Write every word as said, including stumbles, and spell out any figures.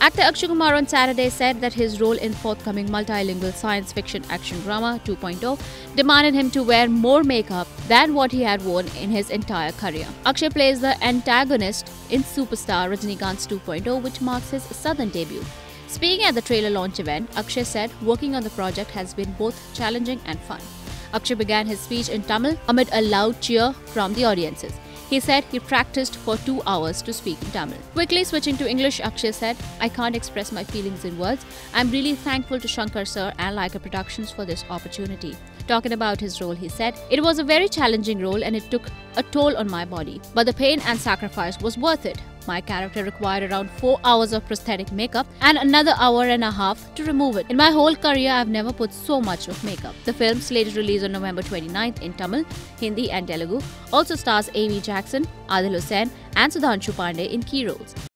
Actor Akshay Kumar on Saturday said that his role in forthcoming multilingual science fiction action drama two point oh demanded him to wear more makeup than what he had worn in his entire career. Akshay plays the antagonist in superstar Rajinikanth's two point oh, which marks his southern debut. Speaking at the trailer launch event, Akshay said working on the project has been both challenging and fun. Akshay began his speech in Tamil amid a loud cheer from the audiences. He said he practiced for two hours to speak in Tamil. Quickly switching to English, Akshay said, "I can't express my feelings in words. I'm really thankful to Shankar sir and Leica Productions for this opportunity." Talking about his role, he said, "It was a very challenging role and it took a toll on my body. But the pain and sacrifice was worth it. My character required around four hours of prosthetic makeup and another hour and a half to remove it. In my whole career, I've never put so much of makeup." The film, slated release on November twenty-ninth in Tamil, Hindi and Telugu, also stars Amy Jackson, Adil Hussain and Sudhanshu Pandey in key roles.